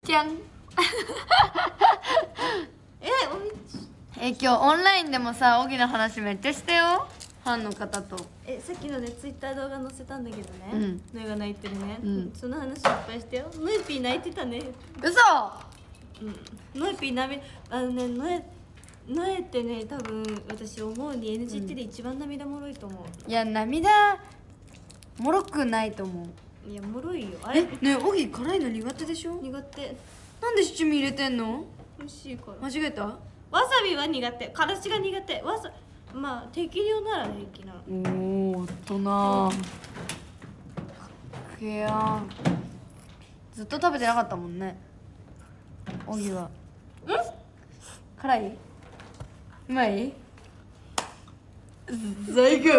じゃん今日オンラインでもさ、オギの話めっちゃしたよ、ファンの方と。 さっきのね、ツイッター動画載せたんだけどね、 うん、 ノエが泣いてるね、その話いっぱいしてよ。ノエピー泣いてたね。 嘘。 ノエピー涙、ノエってね、多分私思うに NGT で一番涙もろいと思う。 いや、涙もろくないと思う。 いや、もろいよ。あれねえ、オギ辛いの苦手でしょ。 苦手。 なんで七味入れてんの。 美味しいから。 間違えた。 わさびは苦手、からしが苦手。まあ適量なら平気な。 おお、大人。くやん。ずっと食べてなかったもんね、オギは。辛い。うまい。最高。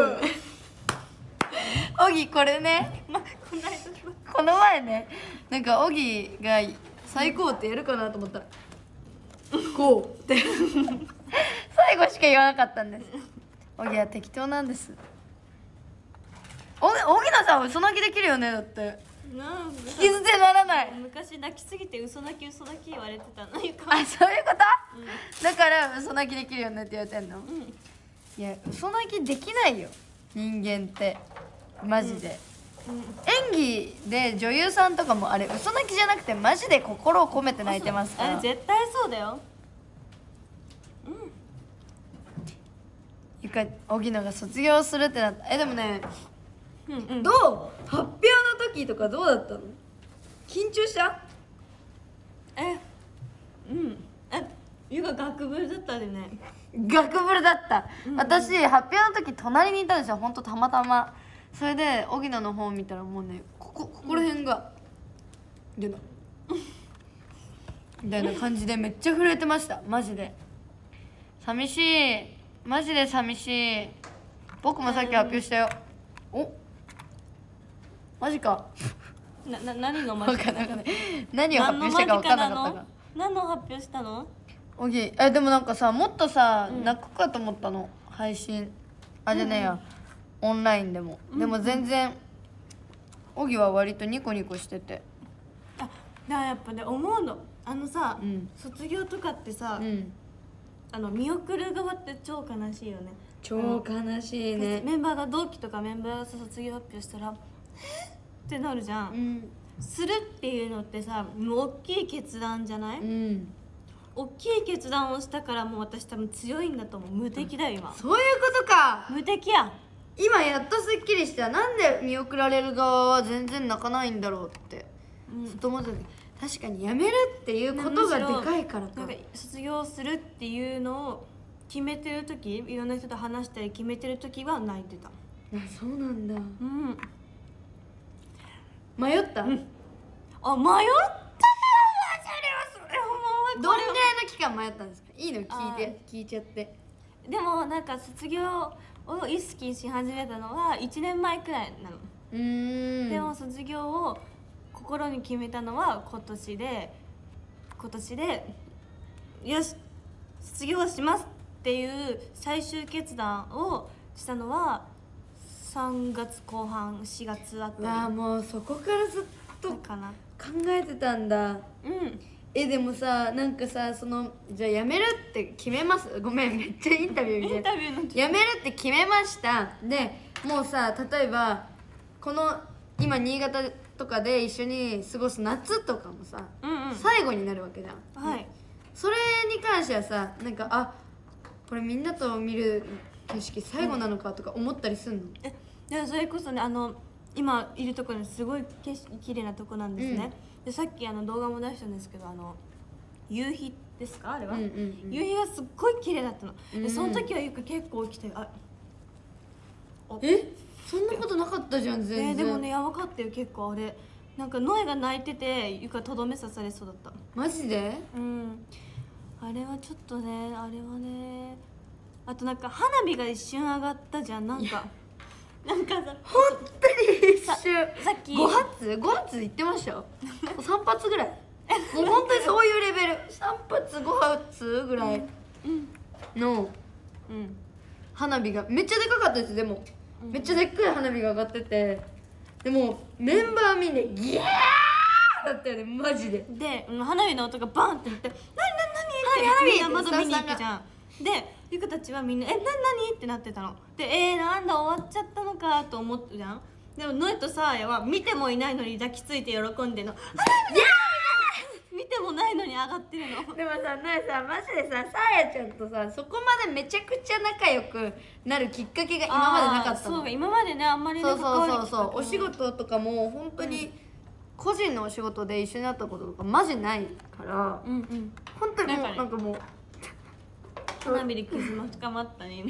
オギこれね、この前ね、なんかオギが最高ってやるかなと思ったらこうって最後しか言わなかったんです。オギは適当なんです。オギのさん嘘泣きできるよね。だって聞き捨てならない。 昔泣きすぎて嘘泣き言われてたの。あ、 そういうこと、だから嘘泣きできるよねって言われてんの。いや、嘘泣きできないよ人間ってマジで。演技で女優さんとかもあれ嘘泣きじゃなくてマジで心を込めて泣いてますから。 あれ絶対そうだよ。 ゆか荻野が卒業するってなった。でもね、どう発表の時とかどうだったの。緊張した。 ゆが学部だったでね。 学部だった、私発表の時隣にいたんですよ、ほんとたまたま。それで荻野の方見たらもうね、ここら辺が出たみたいな感じでめっちゃ震えてました。マジで寂しい、マジで寂しい。僕もさっき発表したよ。お、マジか。 何のマジか。 何を発表したか分かんなかったから。 何の発表したの。 オギ、でもなんかさ、もっとさ、泣くかと思ったの、配信じゃねえや、オンラインでも。でも全然オギは割とニコニコしてて。 だからやっぱね、思うの、さ、卒業とかってさ、見送る側って超悲しいよね。 超悲しいね。 メンバーが同期とかメンバーが卒業発表したらってなるじゃん、するっていうのってさ、もう大きい決断じゃない。大きい決断をしたからもう私多分強いんだと思う。無敵だよ今。 そういうことか。 無敵や。 今やっとすっきりした。なんで見送られる側は全然泣かないんだろうってずっと思ってた。確かにやめるっていうことがでかいからか。 なんか卒業するっていうのを決めてる時、いろんな人と話したり決めてる時は泣いてた。 そうなんだ。迷った。 迷ったよ。 どんぐらいの期間迷ったんですか。いいの聞いちゃって。 でもなんか卒業を意識し始めたのは1年前くらいなの。でも卒業を心に決めたのは今年でよし卒業しますっていう最終決断をしたのは3月後半4月あたり。 もうそこからずっとかな考えてたんだ。でもさ、なんかさ、じゃあやめるって決めます。ごめん、めっちゃインタビューみたいな。やめるって決めました。でもうさ、例えばこの今新潟とかで一緒に過ごす夏とかもさ、最後になるわけじゃん。それに関してはさ、なんかこれみんなと見る景色最後なのかとか思ったりすんの。 それこそね、今いるところにすごい景色綺麗なとこなんですね。でさっき動画も出したんですけど、夕日ですか、あれは。夕日がすっごい綺麗だったの。でその時はゆか結構起きて、 そんなことなかったじゃん全然。 でもね、やばかったよ結構。あれなんかノエが泣いててゆかとどめ刺されそうだった。 マジで。 あれはちょっとね、あれはね。あとなんか花火が一瞬上がったじゃん。なんかさ、 本当に一瞬。 さっき 5発言ってましたよ。3発ぐらい。もう本当にそういうレベル。3発5発ぐらいの花火がめっちゃでかかったです。でもめっちゃでっかい花火が上がってて、でもメンバーみんなギャーっだったよねマジで。 で花火の音がバンってなって「何ってみんな窓見に行くじゃん。でゆかたちはみんな「何?」ってなってたの。でなんだ終わっちゃったのかと思ってじゃん。でもノエとサーヤは見てもいないのに抱きついて喜んでんの。見てもないのに上がってるの。 でもさ、ノエさ、マジでさ、サーヤちゃんとさ、そこまでめちゃくちゃ仲良くなるきっかけが今までなかったの。 そう、今までねあんまりね、 そうお仕事とかも本当に個人のお仕事で一緒になったこととかマジないから、本当にもうなんかもう花火で絆深まったね。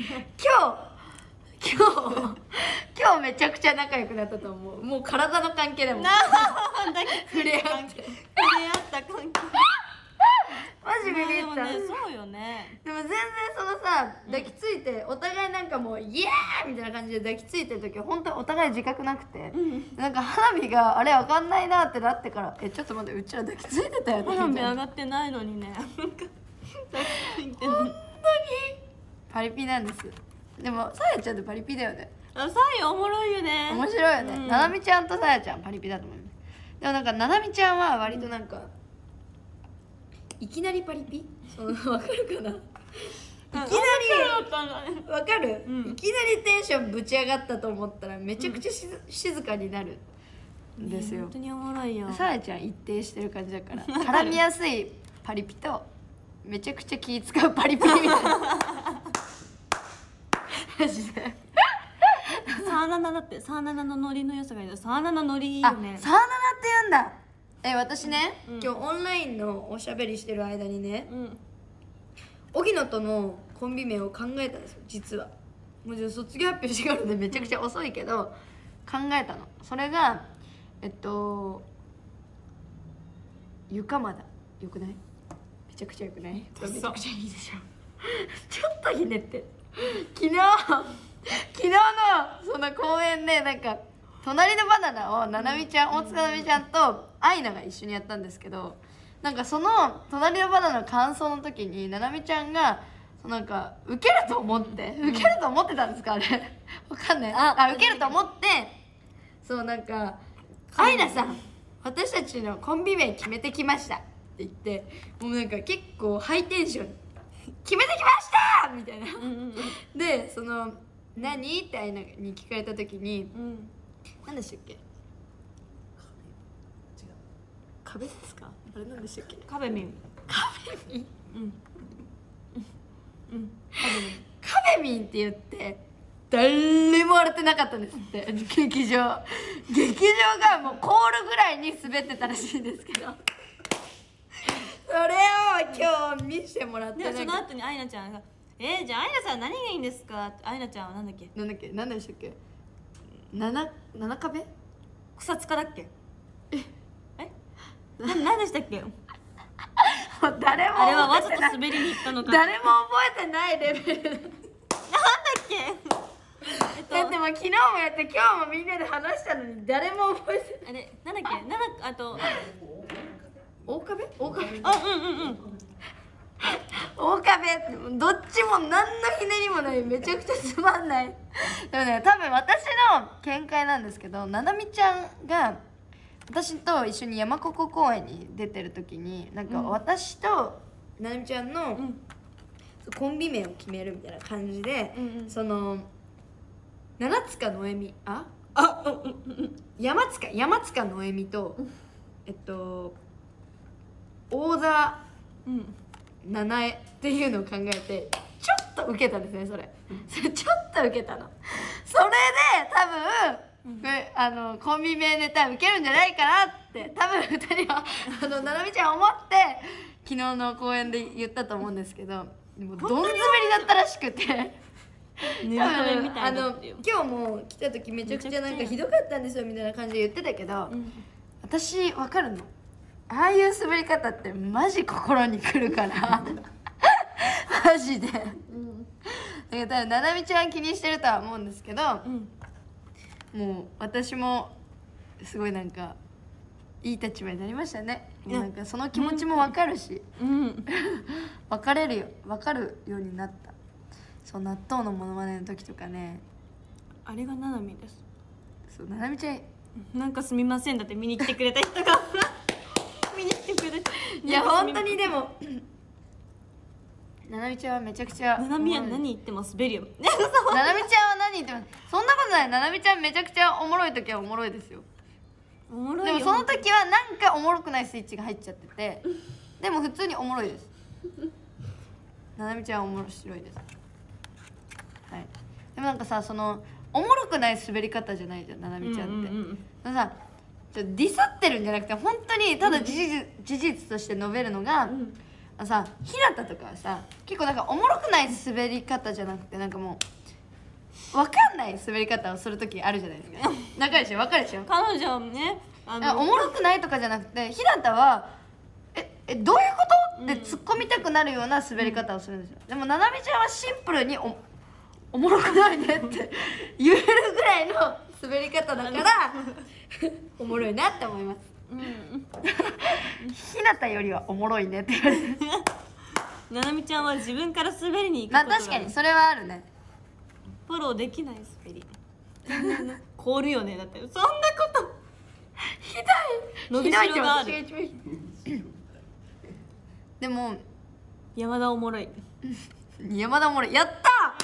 今日めちゃくちゃ仲良くなったと思う。もう体の関係でも触れ合った関係マジビビった。 そうよね。 でも全然そのさ抱きついてお互いなんかもうイエーイみたいな感じで抱きついてる時は本当にお互い自覚なくて、なんか花火があれわかんないなってなってからちょっと待ってうちら抱きついてたよね。 花火上がってないのにね。本当にパリピなんです。でもさやちゃんってパリピだよね。 さやおもろいよね。 面白いよね。ななみちゃんとさやちゃんパリピだと思う。でもなんかななみちゃんは割となんかいきなりパリピ？わかるかな？いきなりわかる？いきなりテンションぶち上がったと思ったらめちゃくちゃ静かになるんですよ。 本当におもろいよ。 さやちゃん一定してる感じだから絡みやすいパリピとめちゃくちゃ気使うパリピみたいな。マジで。 サーナナだってサーナナのノリの良さがいいの。サーナナノリいいよね。 サーナナって言うんだ。私ね、今日オンラインのおしゃべりしてる間にね、荻野とのコンビ名を考えたんですよ。実はもう卒業発表してからでめちゃくちゃ遅いけど考えたの。それがゆかまだ。よくない？めちゃくちゃよくない？めちゃくちゃいいでしょ。ちょっとひねって昨日のその公園でなんか隣のバナナをななみちゃん、大塚ななみちゃんとアイナが一緒にやったんですけど、なんかその隣のバナナの感想の時にななみちゃんがなんか受けると思ってたんですかあれわかんない受けると思ってなんかアイナさん私たちのコンビ名決めてきましたって言ってもうなんか結構ハイテンション決めてきましたみたいなで何ってアイナに聞かれた時に、何でしたっけ？壁ですか？あれ何でしたっけ？ 壁ミン。 壁ミンって言って誰も笑ってなかったんですって劇場がもうコールぐらいに滑ってたらしいんですけどそれを今日見せてもらって、 その後にアイナちゃんがじゃあアイナさん何がいいんですかって。アイナちゃんは何だっけ何でしたっけ七壁草津かだっけ何でしたっけ誰もあれはわざと滑りに行ったのか。 誰も覚えてないレベルなんだっけだってもう昨日もやって今日もみんなで話したのに誰も覚えてない。 あれなんだっけあと大壁大壁どっちも何のひねりもないめちゃくちゃつまんないでもね多分私の見解なんですけど、ななみちゃんが私と一緒に山ここ公園に出てる時になんか私とななみちゃんのコンビ名を決めるみたいな感じで、七塚のえみ山塚のえみと大座七重っていうのを考えてちょっと受けたんですね。それちょっと受けたの。それで多分コンビ名ネタ受けるんじゃないかなって多分2人はななみちゃん思って昨日の公演で言ったと思うんですけど、でもどん詰めりだったらしくて今日も来た時めちゃくちゃなんかひどかったんですよみたいな感じで言ってたけど、私分かるの。ああいう滑り方ってマジ心にくるからマジで、だから多分ななみちゃん気にしてるとは思うんですけど、もう私もすごいなんかいい立場になりましたね。なんかその気持ちも分かるし、分かるようになった。納豆のモノマネの時とかね、 あれがななみです。 ななみちゃんなんかすみませんだって見に来てくれた人が見に来てくれて。 いや本当にでもななみちゃんはめちゃくちゃななみは何言っても滑るよ。 ななみちゃんは何言ってもそんなことない。ななみちゃんめちゃくちゃおもろい時はおもろいですよ。 おもろいよ。 でもその時はなんかおもろくないスイッチが入っちゃってて、でも普通におもろいです。ななみちゃんは面白いです。はい。でもなんかさ、そのおもろくない滑り方じゃないじゃん、ななみちゃんって。さ、ディスってるんじゃなくて本当にただ事実として述べるのが、さ、ひなたとかはさ、結構なんかおもろくない滑り方じゃなくて、なんかもう分かんない滑り方をする時あるじゃないですか。分かるでしょ、分かるでしょ。 彼女ね、 おもろくないとかじゃなくて、ひなたはどういうことって突っ込みたくなるような滑り方をするんですよ。でもななみちゃんはシンプルにおもろくないねって言えるぐらいの滑り方だからおもろいなって思います。ひなたよりはおもろいねって言われてななみちゃんは自分から滑りに行くまあことが確かにそれはあるね。 フォローできない滑り凍るよね。だってそんなことひ伸びしろがある。 でも山田おもろい。 山田おもろい。やったや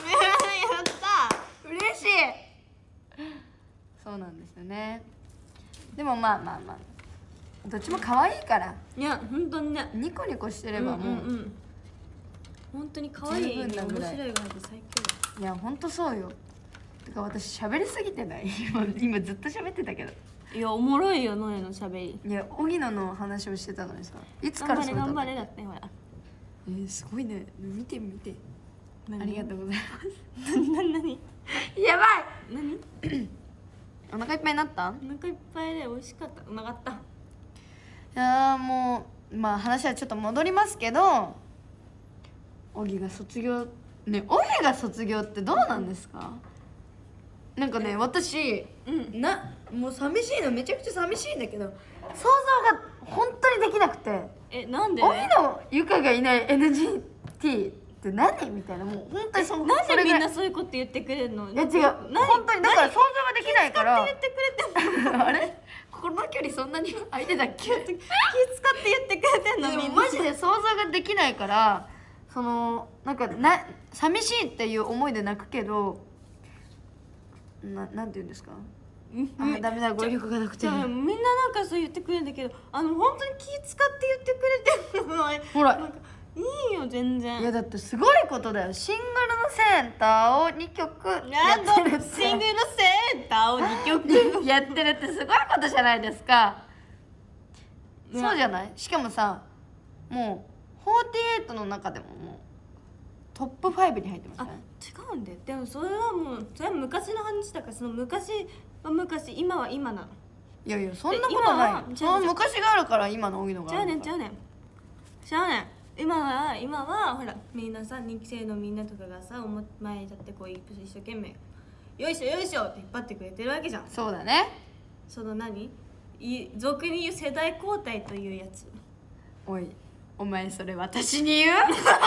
った嬉しい。そうなんですよね。でもまあまあまあどっちも可愛いから、 いや本当にね、 ニコニコしてればもう本当に可愛い、面白いがあって最強。 いや本当そうよ。てか私喋りすぎてない今ずっと喋ってたけど。 いやおもろいよ、ノエのしゃべり。 いや荻野の話をしてたのにさ、いつからそうだった頑張れだってほら。 すごいね。見て見て。ありがとうございます。 何やばい。 何お腹いっぱいになった？ お腹いっぱいで美味しかった。うまかった。いやもうまあ話はちょっと戻りますけど、荻が卒業ね、荻が卒業ってどうなんですか？なんかね、私、もう寂しいの、めちゃくちゃ寂しいんだけど、想像が本当にできなくて。 なんで？ 荻野由香がいない NGT って何みたいな、もう本当になんでみんなそういうこと言ってくれるの？ いや違う、本当にだから想像ができないから。 気使って言ってくれてんの？ あれ？この距離そんなに相手だっけ？気使って言ってくれてんの？ でもマジで想像ができないから、そのなんか寂しいっていう思いで泣くけど、なんて言うんですか？ダメだ、語彙力がなくて。 みんななんかそう言ってくれるんだけど、本当に気使って言ってくれてるの。 ほらいいよ全然。 いやだってすごいことだよ。シングルのセンターを2曲やってるって。 シングルセンターを2曲やってるってすごいことじゃないですか。そうじゃない？しかもさ、もう48の中でももうトップ5に入ってますからね。 違うんだよ。でもそれは昔の話だから、その昔は昔、今は今なの。 いやいや、そんなことない。その昔があるから今の荻野がある。 ちゃうねん今はほら、みんなさ、2期生のみんなとかがさ、前に立ってこう一生懸命よいしょよいしょって引っ張ってくれてるわけじゃん。 そうだね。 その俗に言う世代交代というやつ。 おい、お前それ私に言う？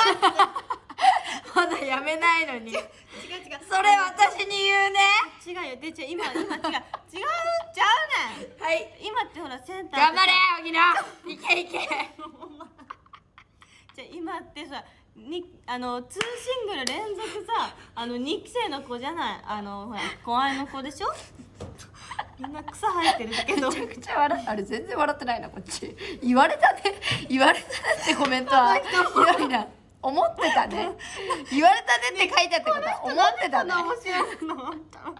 まだやめないのに。違うそれ私に言うね。 違うよ。で今違うちゃうねん。 はい今ってほらセンター頑張れ荻野、いけいけ。 じゃ今ってさ、2シングル連続さ、2期生の子じゃない、ほら後輩の子でしょ。みんな草生えてるけどめちゃくちゃあれ全然笑ってないなこっち。言われたねってコメントはひどいな。思ってたね。言われたねって書いてあったことは思ってたね。 面白いの思ったの。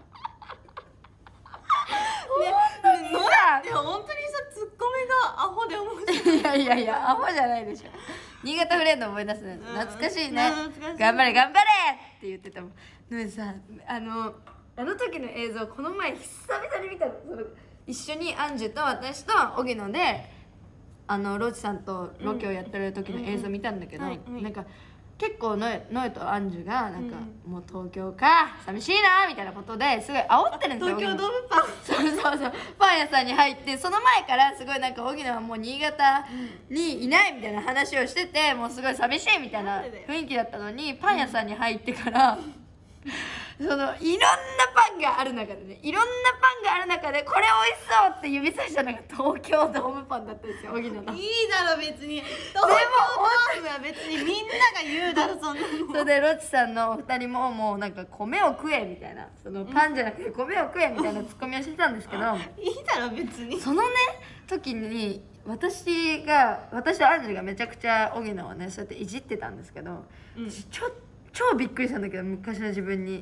でも本当にさ、ツッコミがアホで面白い。 いやアホじゃないでしょ。新潟フレンド思い出すね。懐かしいね。 頑頑張れって言ってたもん。でもさ、あの時の映像この前久々に見たの。一緒にアンジュと私と荻野でロチさんとロケをやってる時の映像見たんだけど、なんか結構ノエとアンジュがなんか、もう東京か寂しいなみたいなことですごい煽ってるんですよ。 東京ドームパン。 そうパン屋さんに入って、その前からすごいなんか荻野はもう新潟にいないみたいな話をしてて、もうすごい寂しいみたいな雰囲気だったのに、パン屋さんに入ってからいろんなパンがある中でね、いろんなパンがある中でこれ美味しそうって指さしたのが東京ドームパンだったんですよ、荻野の。 いいだろ別に、東京ドームは別にみんなが言うだろそんなの。 それでロチさんのお二人ももうなんか米を食えみたいな、そのパンじゃなくて米を食えみたいなツッコミをしてたんですけどいいだろ別に。 そのね時に私とアンジェルがめちゃくちゃ荻野をねそうやっていじってたんですけど、超びっくりしたんだけど、昔の自分に、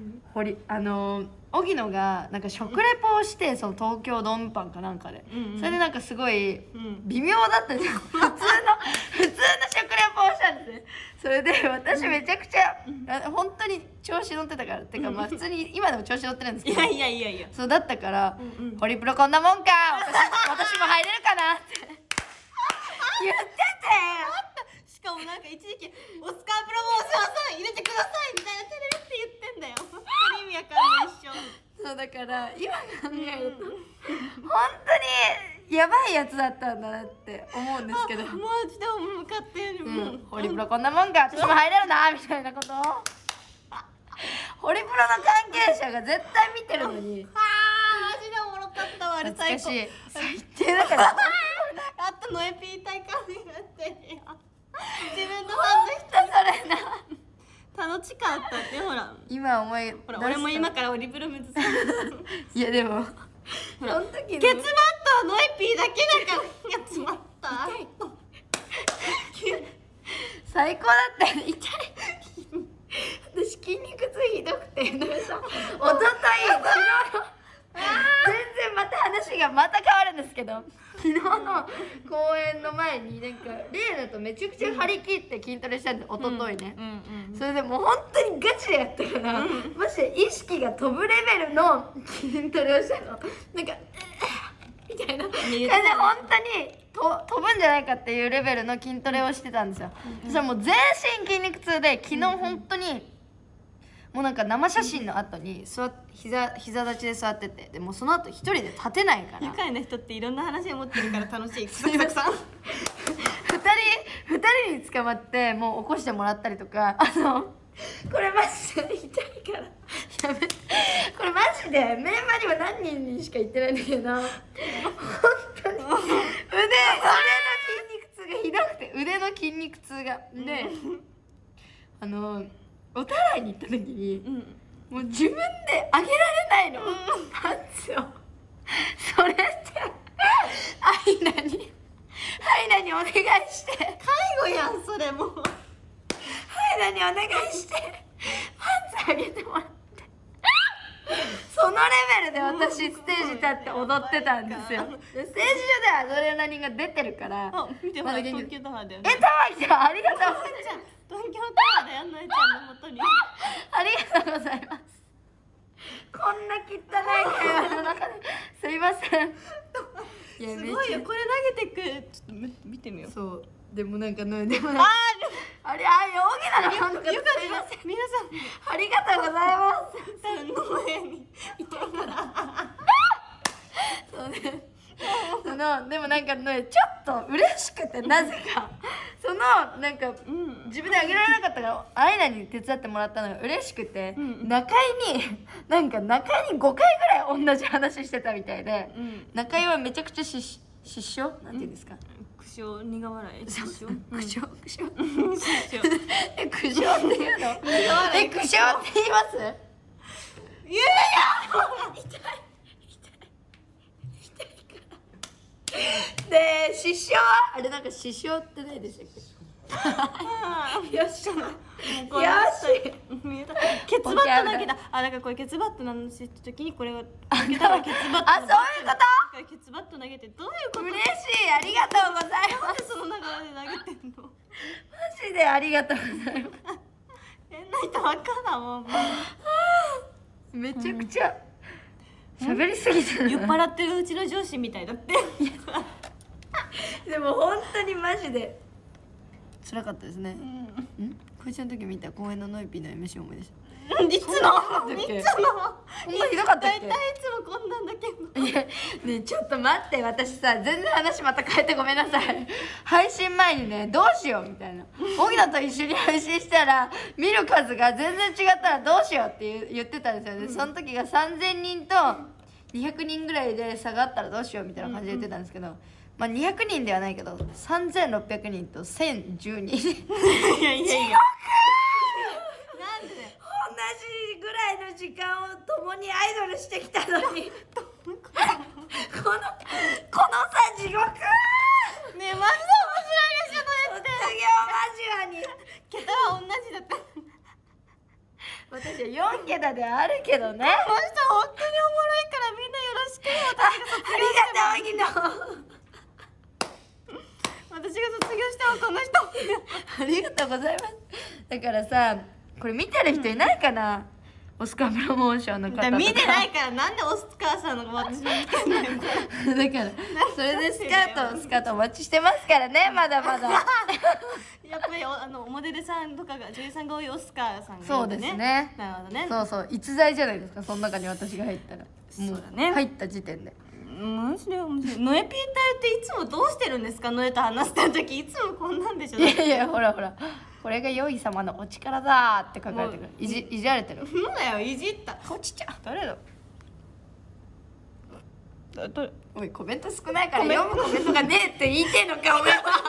荻野がなんか食レポをしてその東京ドームパンかなんかで、それでなんかすごい微妙だったんですよ、普通の食レポをしたんですね。それで私めちゃくちゃ本当に調子乗ってたからっていうか、まあ普通に今でも調子乗ってるんですけど、 いやそうだったから「ホリプロこんなもんか、私も入れるかな」って言ってて。 しかもなんか一時期オスカープロモーションさん入れてくださいみたいなテレビって言ってんだよ。本当に意味わかんない一緒。 そうだから今考えると本当にやばいやつだったんだなって思うんですけど、 マジで向かってる、 ホリプロこんなもんか、私も入れるなみたいなことをホリプロの関係者が絶対見てるのに、 マジでおもろかったわあれ最高。 最低だからあとのエピー大会がってるよ。自分のファンの人それな楽しかったってほら。 今思いほら俺も今からホリプロ目指す。 いやでもほらケツバットのエピーだけだからやつまった。 最高だったよね。痛い。私筋肉痛ひどくて、おととい昨日の全然また話がまた変わるんですけど、昨日の公演の前になんかレイナとめちゃくちゃ張り切って筋トレしたんで、おとといね。それでもう本当にガチでやったから、マジで意識が飛ぶレベルの筋トレをしたの。なんかみたいな感じで本当に飛ぶんじゃないかっていうレベルの筋トレをしてたんですよ。そしたらもう全身筋肉痛で、昨日本当にもうなんか生写真の後に膝立ちで座ってて、でもその後一人で立てないから。 愉快な人っていろんな話を持ってるから楽しい。すいません。 2人に捕まってもう起こしてもらったりとか、これマジで痛いからやめて、これマジでメンバーには何人にしか言ってないんだけど、本当に腕の筋肉痛がひどくて、腕の筋肉痛がで、おたらいに行った時に、もう自分で上げられないの、パンツを。それってアイナにお願いして介護やんそれもう。 アイナにお願いしてパンツ上げてもらって、そのレベルで私ステージ立って踊ってたんですよ。でステージ上ではアドレナリンが出てるから、 見てほら東京タワーだよね。 タワー来た、ありがとう東京タワーだよ、なえちゃんの元に。 ありがとうございます。こんな汚い会話の中ですいません。 すごいよ、これ投げてくる。ちょっと見てみよう。 そうでもなんかでもなんかあれ大きなのよかった。 皆さんありがとうございます。 多分の部屋にいたからそうね。でもなんかね、ちょっと嬉しくて、なぜかそのなんか、自分であげられなかったからアイナに手伝ってもらったのが嬉しくて、中井に5回ぐらい同じ話してたみたいで、中井はめちゃくちゃ失笑なんて言うんですか、 苦笑、苦笑い、 苦笑っていうの？苦笑って言います？ いや痛いで、失笑はあれなんか失笑ってないでしたっけ？よし見えた。ケツバット投げた。なんかこれケツバットの話した時にこれを投げたらケツバット。 そういうこと？ ケツバット投げてどういうこと？ 嬉しい、ありがとうございます。 その流れで投げてんの？ マジでありがとうございます。 変な人ばっかだもん。 めちゃくちゃ喋りすぎてる。 酔っ払ってるうちの上司みたいだって。 でも本当にマジで辛かったですね。こいつの時見た公園のノイピーの MC 思い出した。 いつのこんなひどかったっけ。 大体いつもこんなんだけど。 いやねえちょっと待って、私さ全然話また変えてごめんなさい。配信前にねどうしようみたいな、荻野と一緒に配信したら見る数が全然違ったらどうしようって言ってたんですよね。その時が3000人と200人ぐらいで差があったらどうしようみたいな感じで言ってたんですけど、まあ200人ではないけど3600人と1010人いやいやいや、なんで同じぐらいの時間を共にアイドルしてきたのにこのさ地獄ねえ、マジで面白いでしょ。どうやって卒業間際に桁は同じだった。 私は4桁ではあるけどね。 この人本当におもろいからみんなよろしく。 ありがとう荻野。 私が卒業してもこの人ありがとうございます。だからさこれ見てる人いないかな、オスカープロモーションの方とか。 見てないからなんでオスカーさんの私に見てんのよ。 だからそれでスカートお待ちしてますからね、まだまだ。 やっぱりモデルさんとかが女優さんが多いオスカーさんがいるんだね。 そうですね。 なるほどね。 そうそう逸材じゃないですか、その中に私が入ったら。 そうだね、 入った時点でマジで面白い。ノエピー隊っていつもどうしてるんですか。ノエと話した時いつもこんなんでしょ。 いやいやほらほら、これが良い様のお力だって書かれてくる。いじられてる。 そうだよ、いじった。 こっちちゃ誰だ。 おいコメント少ないから読むコメントがねえって言いてんのかお前は。 言ってない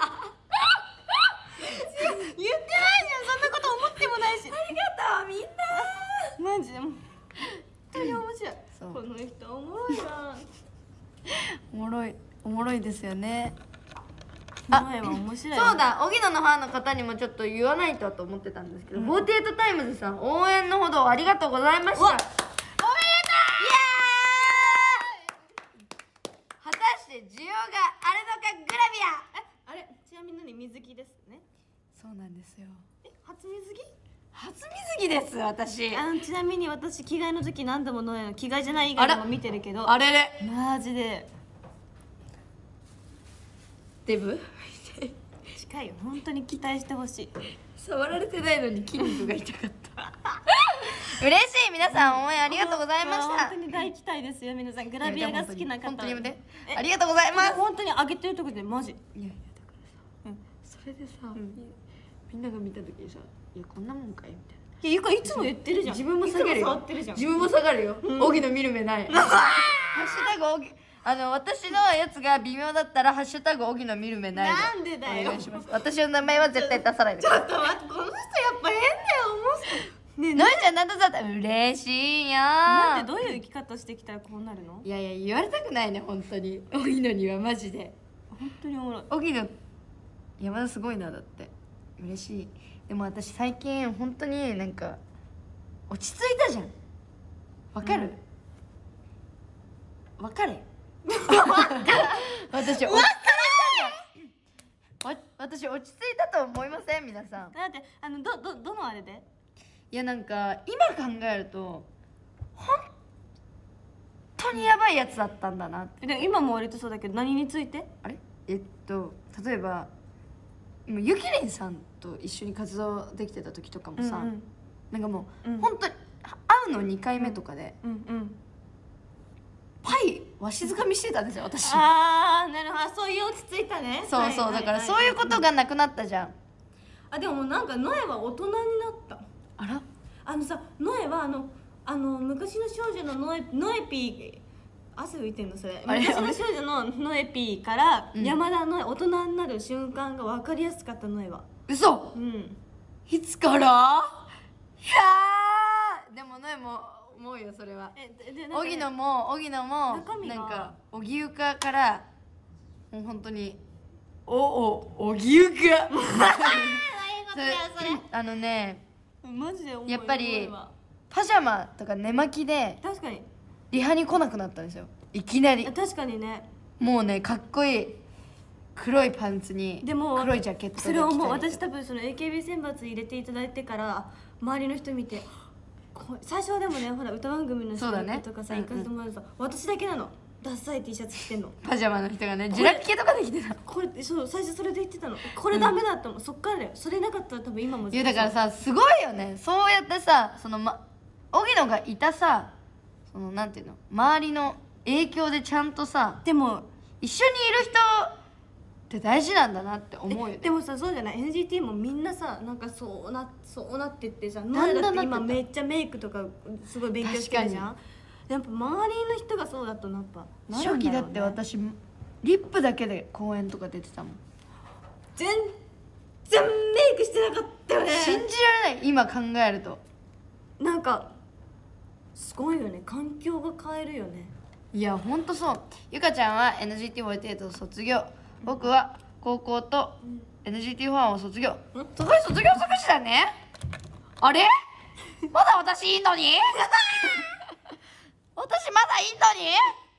じゃん、そんなこと思ってもないし。 ありがとうみんな。 マジで本当に面白い。この人おもろいな。 おもろいですよね。 前は面白い。 そうだ、荻野のファンの方にもちょっと言わないとと思ってたんですけど、48タイムズさん応援のほどありがとうございました。おめでとう。イエーイ。果たして需要があるのかグラビア。 あれ、ちなみに水着ですね。 そうなんですよ。 初水着？ 初水着です私。 ちなみに私着替えの時何度もノエの着替えじゃない以外でも見てるけど、 あれれマジでデブ近いよ。本当に期待してほしい。 触られてないのに筋肉が痛かった嬉しい。皆さん応援ありがとうございました。 本当に大期待ですよ皆さん。グラビアが好きな方本当にありがとうございます。 本当に上げてるとこでマジ。 いやいやだからさ、それでさ、みんなが見た時にさ、いやこんなもんかいみたいな。 いつも言ってるじゃん。 自分も下がるよ。自分も下がるよ。荻野見る目ない。ハッシュタグ荻私のやつが微妙だったらハッシュタグ荻野見る目ない。 なんでだよ。 お願いします。私の名前は絶対出さないでください。 ちょっと待って、この人やっぱ変だよ。 ねえ、のえちゃんなんだったら嬉しいよ。 なんでどういう生き方してきたらこうなるの？ いやいや言われたくないね本当に。荻野にはマジで。 本当におもろい。 荻野山田すごいな。だって嬉しい。でも私最近本当になんか落ち着いたじゃん。わかる？わかれ。私落ち着いたじゃん。私落ち着いたと思いません皆さん？ だってどのあれで？ いやなんか今考えると本当にやばいやつだったんだなって。 でも今も割とそうだけど、何について？ あれ例えば今ゆきりんさんと一緒に活動できてた時とかもさ、なんかもう、本当に会うの2回目とかで、パイわしづかみしてたんですよ私。 ああなるほど、そういう落ち着いたね。 そうそう、だからそういうことがなくなったじゃん。 でもなんかノエは大人になった。 あらノエは昔の少女のノエピー、汗拭いてんのそれ。昔の少女のノエピーから山田の大人になる瞬間が分かりやすかった。ノエは嘘。いつから？いやでもノエも思うよそれは。荻野もなんか荻生かからもう本当に荻生かマジでやっぱりパジャマとか寝巻きで確かにリハに来なくなったんですよいきなり。 確かにね。 もうねかっこいい黒いパンツに黒いジャケットで着たり。 それをもう私多分その AKB 選抜入れていただいてから周りの人見て最初はでもねほら歌番組の人とかさ行かせてもらうとさ私だけなのダサい T シャツ着てんの。 パジャマの人がね、ジュラピケとかで着てた。 これそう最初それで言ってたの。これダメだったの、そっからだよ。それなかったら多分今も。 いやだからさ、すごいよね。そうやってさ、その荻野がいたさ、そのなんていうの、周りの影響でちゃんとさ、 でも一緒にいる人って大事なんだなって思うよね。 でもさ、そうじゃない、 NGT もみんなさ、なんかそうなってってさ、 だんだんなってった今めっちゃメイクとかすごい勉強してるじゃん。やっぱ周りの人がそうだとやっぱなるんだろうね。 初期だって私リップだけで公演とか出てたもん。 全然メイクしてなかったよね。 信じられない、今考えると。 なんかすごいよね、環境が変えるよね。 いやほんとそう。ゆかちゃんは NGT48 を卒業、僕は高校と NGT1 を卒業。そこで卒業即死だね。あれまだ私いいのに私まだいいのに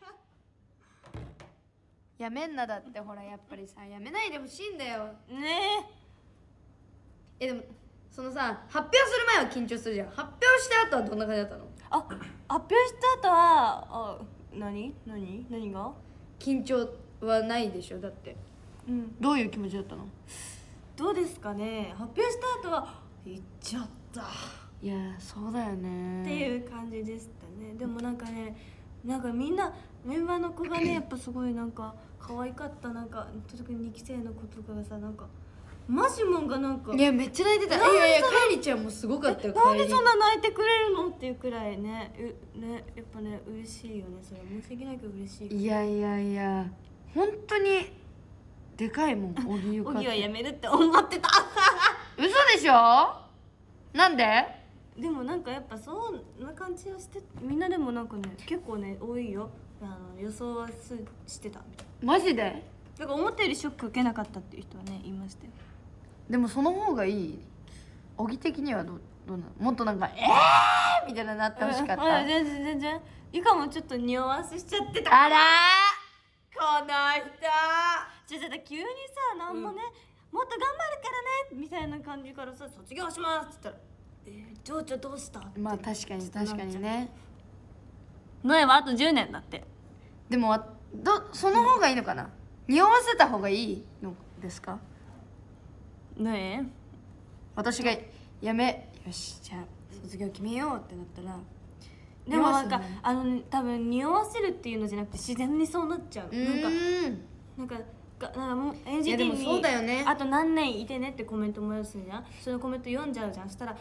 やめんな。だってほらやっぱりさ、やめないでほしいんだよねでもそのさ、発表する前は緊張するじゃん。発表した後はどんな感じだったの？ 発表した後は何が緊張はないでしょ。だってどういう気持ちだったの？ どうですかね。発表した後は行っちゃったいやそうだよねっていう感じでしたね。でもなんかね、なんかみんなメンバーの子がね、やっぱすごいなんか可愛かった。なんか特に2期生の子とかがさ、なんかマジモンがなんか、 いやめっちゃ泣いてた。いやいや、かえりちゃんもすごかったよ。 なんでそんな泣いてくれるのっていうくらいね、やっぱね嬉しいよね。それ申し訳ないけど嬉しい。 いやいやいや、本当にでかいもん。荻ゆか荻は辞めるって思ってた嘘でしょ。なんで？ でもなんかやっぱそんな感じをして、みんなでもなんかね結構ね多いよ。予想はしてたみたいマジで？ だから思ったよりショック受けなかったっていう人はねいましたよ。 でもその方がいい。荻的にはどうなの？もっとなんかみたいななってほしかった。 全然ゆかもちょっと匂わせしちゃってた。 あらー、この人じゃ急にさ、なんもね、もっと頑張るからねみたいな感じからさ、卒業しますって言ったら情緒どうしたって。 まあ確かにね。 ノエはあと10年だって。 でもその方がいいのかな。匂わせた方がいいのですか？ ノエ私がよしじゃあ卒業決めようってなったら、 でもなんか多分匂わせるっていうのじゃなくて自然にそうなっちゃう。なんかもう NGT にそうだよね、 あと何年いてねってコメントもやすんじゃん。そのコメント読んじゃうじゃん。したら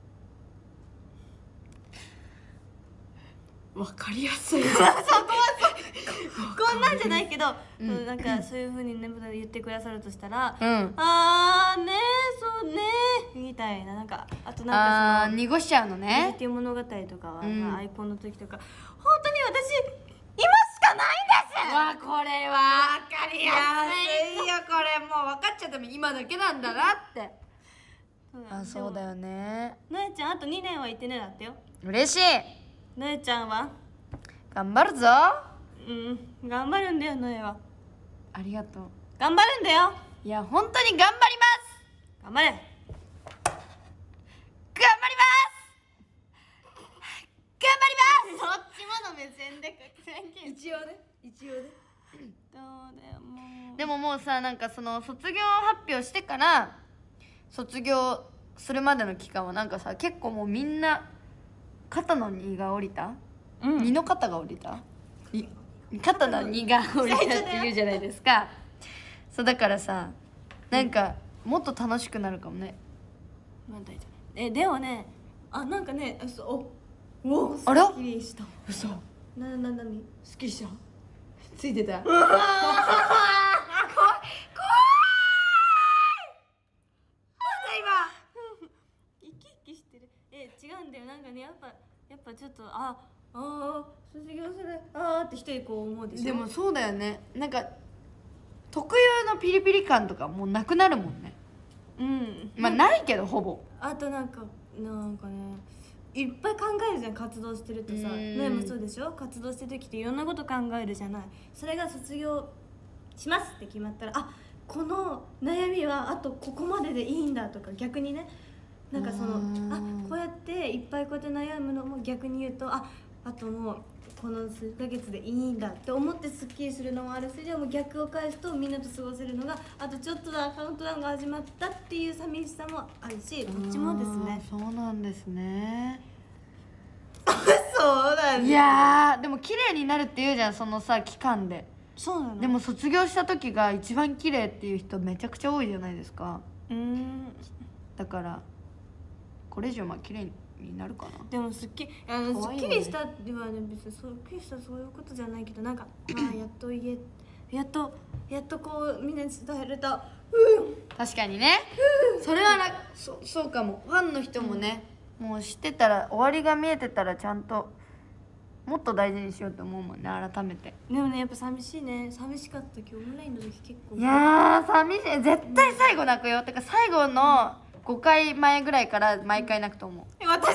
分かりやすいそこはこんなんじゃないけど、なんかそういうふうにね言ってくださるとしたら、あーねそうねみたいな、なんかあとなんかその濁しちゃうのね。 っていう物語とかは、アイコンの時とか本当に私今しかないんです。 これは分かりやすいよ。これもう分かっちゃった。今だけなんだなって。そうだよね。 のえちゃんあと2年はいてねだってよ。 嬉しい。 のえちゃんは頑張るぞ。 頑張るんだよ。のえはありがとう。 頑張るんだよ。 いや本当に頑張ります。 頑張れ。 頑張りますそっちもの目線で一応ねどうだよもう。 でももうさ、なんかその卒業発表してから卒業するまでの期間はなんかさ、結構もうみんな肩の荷が下りた、荷の肩が下りた、肩の荷が下りたって言うじゃないですかそうだからさ、なんかもっと楽しくなるかもね。 でもね、なんかね、おすっきりした。 嘘。 何すっきりした。ついてた。 怖い生き生きしてる。違うんだよ。なんかね、やっぱちょっと卒業するって一人こう思うでしょ。 でもそうだよね。なんか特有のピリピリ感とかもうなくなるもんね。まあないけどほぼ。 あとなんかね、いっぱい考えるじゃん。活動してるとさ、ねもそうでしょ。活動してる時っていろんなこと考えるじゃない。それが卒業しますって決まったら、この悩みはあとここまででいいんだとか、逆にね、なんかそのこうやっていっぱいこうやって悩むのも逆に言うと、あともうこの数ヶ月でいいんだって思ってスッキリするのもあるし、でも逆を返すとみんなと過ごせるのがあとちょっとだ、カウントダウンが始まったっていう寂しさもあるし、どっちもですね。 そうなんですね。 そうなんです。 いやでも綺麗になるって言うじゃん、そのさ期間で。 そうなの。 でも卒業した時が一番綺麗っていう人めちゃくちゃ多いじゃないですか。だからこれ以上綺麗になるかな。 でもすっきりしたではね、別にすっきりしたそういうことじゃないけど、なんかやっとやっとこうみんなに伝えると、 確かにね、それはそうかも。ファンの人もね、もう知ってたら、終わりが見えてたらちゃんともっと大事にしようと思うもんね、改めて。 でもね、やっぱ寂しいね。寂しかった時、オンラインの時結構。 いや寂しい。絶対最後泣くよ。てか最後の5回前ぐらいから毎回泣くと思う。 私？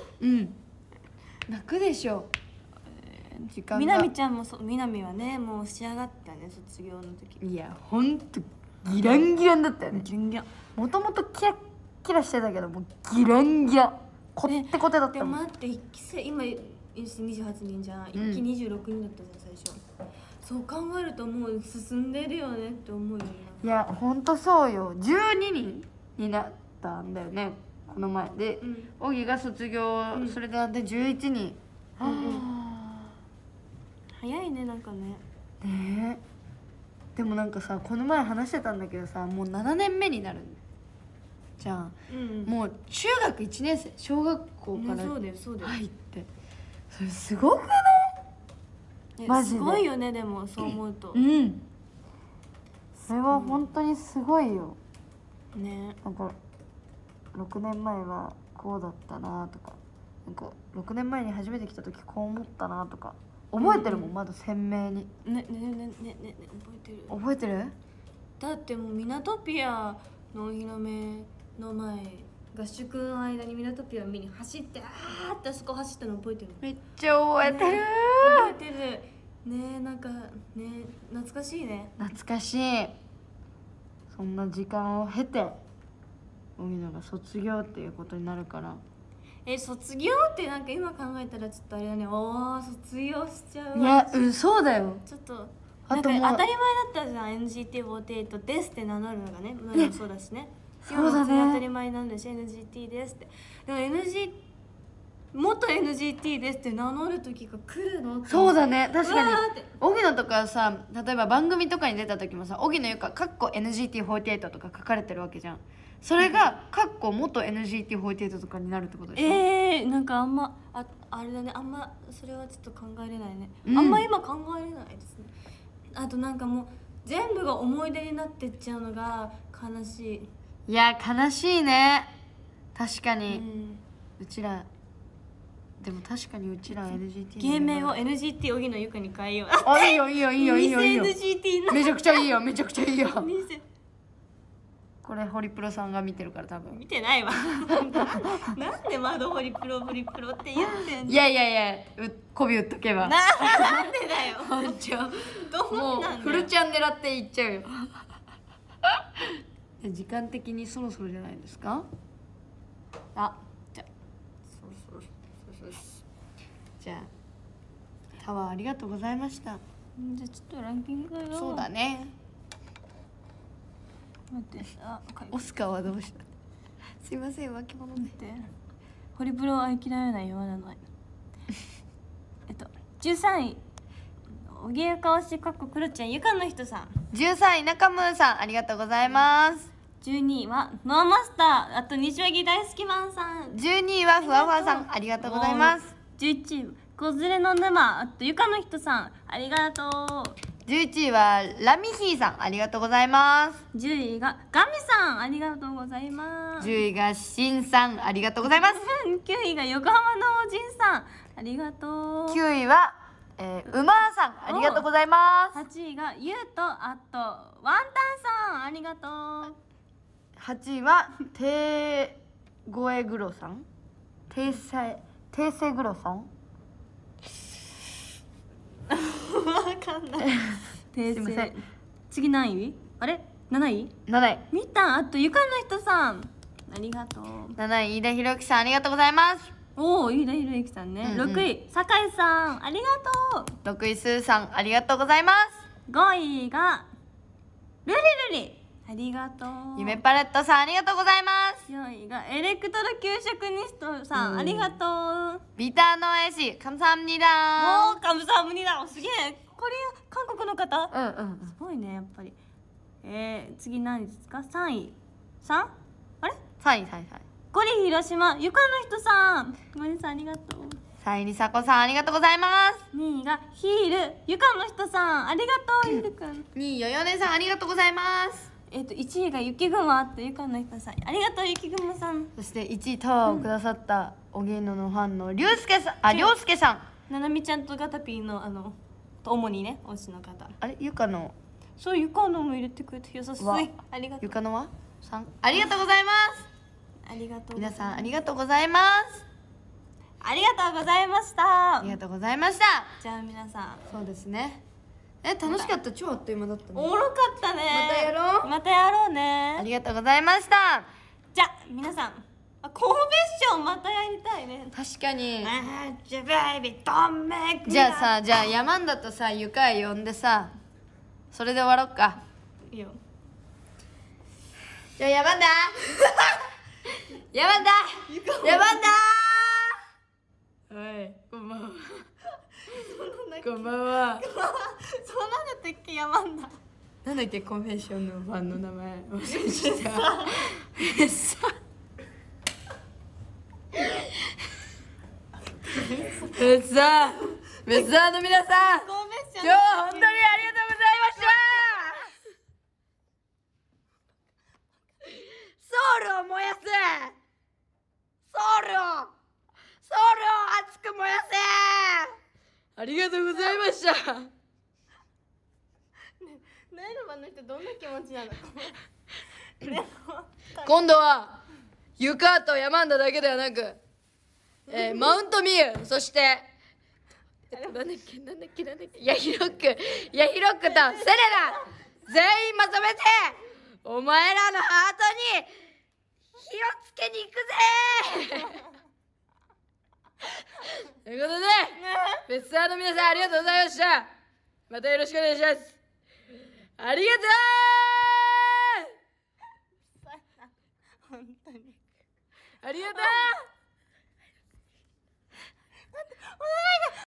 泣くでしょ。時間が。 みなみちゃんもみなみはね、もう仕上がったね、卒業の時。 いやほんとギランギランだったよね。 ギランギラン。 もともとキラッキラしてたけど、もうギランギラ、コテコテだったもん。 でも待って、1期生今28人じゃん、1期26人だったじゃん最初。そう考えるともう進んでるよねって思うよね。 いやほんとそうよ。12人になったんだよねこの前で。小木が卒業、それで11人。 早いね、なんかね。 ねえ。でもなんかさ、この前話してたんだけどさ、もう7年目になるじゃん。もう中学1年生、小学校から入ってそれすごくない？マジで。 すごいよね、でもそう思うと。 それは本当にすごいよ。 ね。 なんか6年前はこうだったなとか、なんか6年前に初めて来た時こう思ったなとか覚えてるもん、まだ鮮明に。 ね、覚えてる。 覚えてる？ だってもうミナトピアのお披露目の前、合宿の間にミナトピアを見に走って、ってあそこ走ったの覚えてる。 めっちゃ覚えてる。 覚えてるね。なんかね、懐かしいね。 懐かしい。そんな時間を経て荻野が卒業っていうことになるから。 卒業ってなんか今考えたらちょっとあれだね。卒業しちゃう。 いやそうだよ。 ちょっとなんか当たり前だったじゃん、 NGT48 ですって名乗るのがね。もそうだしね。 そうだね。 当たり前なんだし、 NGT ですって。でも元 NGT ですって名乗る時が来るの？ そうだね、確かに。荻野とかさ、例えば番組とかに出た時もさ、荻野ゆかNGT48 とか書かれてるわけじゃん。それが元 NGT48 とかになるってことでしょ。 なんかあんまあれだね、あんまそれはちょっと考えれないね。あんま今考えれないですね。あとなんかもう全部が思い出になってっちゃうのが悲しい。 いや悲しいね、確かに。うちらでも確かにうちら NGT 芸名を NGT 荻野ゆかに変えよう。 いいよいいよいいよいいよいいよ。 NGT めちゃくちゃいいよ、めちゃくちゃいいよ。これホリプロさんが見てるから多分。 見てないわ。なんで窓ホリプロって言ってんの？ いや媚び打っとけば。 なんでだよ。 もうフルチャン狙っていっちゃうよ。時間的にそろそろじゃないですか。じゃあじゃあタワーありがとうございました。 じゃあちょっとランキングよ。 そうだね。 待って、 オスカーはどうした？すいません、脇物で。 ホリプロ愛嫌いな言わない。13位おぎやかわしクロちゃんゆかの人さん。 13位中ムーさん、ありがとうございます。 12位はノアマスター、あと西脇大好きマンさん。 12位はふわふわさん、ありがとうございます。 11位子連れの沼、あとゆかの人さん、ありがとう。 11位はラミヒーさん、ありがとうございます。 10位がガミさん、ありがとうございます。 10位がシンさん、ありがとうございます。 9位が横浜のおじんさん、ありがとう。 9位は、うまーさん、ありがとうございます。 8位がゆうと、あとワンタンさん、ありがとう。 8位はてーごえぐろさん、ていせぐろさん。 わかんない。 すいません。 次何位？あれ？7位 ？7位。 みたん、あとゆかの人さん、ありがとう。 7位飯田ひろゆきさん、ありがとうございます。 おお、飯田裕之さんね。6位酒井さん、ありがとう。 6位スーさん、ありがとうございます。 5位がルリルリ、ありがとう。 夢パレットさん、ありがとうございます。 4位がエレクトロ給食ニストさん、ありがとう。 ビターノエシ、カムサハムニダおー、カムサハムニダ、すげえ。これ韓国の方、すごいね、やっぱり。次何ですか？ 3 位 3？ あれ 3位、3位、 ゴリ広島ゆかの人さん、ゴリさんありがとう。 3位りさこさん、ありがとうございます。 2位がヒールゆかの人さん、ありがとう。ヒールくん。 2位よよねさん、ありがとうございます。 1位が雪雲とゆかの人さん、ありがとう。雪雲さん。 そして1位タワーをくださったおげんののファンのりゅうすけさん、あ、りょうすけさん、 ななみちゃんとガタピーの主にね、推しの方。 あれゆかの、 そう、ゆかのも入れてくれて優しい。ありがとう。 ゆかのは3、ありがとうございます。 ありがとう。 皆さんありがとうございます。 ありがとうございました。 ありがとうございました。 じゃあ皆さん、 そうですね。楽しかった。超あっという間だったね。 おもろかったね。 またやろう。 またやろうね。 ありがとうございました。 じゃあ皆さん、コンフェッションまたやりたいね。 確かに。 じゃあさ、 じゃあヤマンダとさ、ゆかい呼んでさ、それで終わろっか。 いいよ。 じゃあヤマンダヤマンダヤマンダはい、こんばんは。こんばんは。 そうなんだったっけ、山んだ。 なんだっけ、コンフェッションのファンの名前忘れちゃった。メッサーの皆さん、 コンフェッション今日は本当にありがとうございました。ソウルを燃やせ、ソウルを熱く燃やせ。ありがとうございました。 ナイルマンの人どんな気持ちなの？ 今度はユカとヤマンダだけではなく、マウントミユ、そしてなんだっけヤヒロックとセレナ、全員まとめてお前らのハートに火をつけに行くぜということで、フェスターの皆さんありがとうございました。またよろしくお願いします。ありがとう。 本当にありがとう。